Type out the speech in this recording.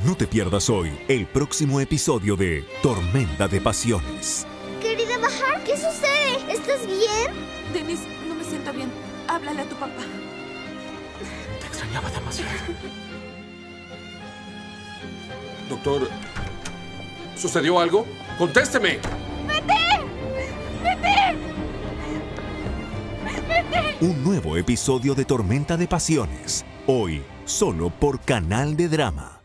No te pierdas hoy el próximo episodio de Tormenta de Pasiones. Querida Bahar, ¿qué sucede? ¿Estás bien? Dennis, no me siento bien. Háblale a tu papá. Te extrañaba demasiado. Doctor, ¿sucedió algo? ¡Contésteme! Un nuevo episodio de Tormenta de Pasiones. Hoy, solo por Canal de Drama.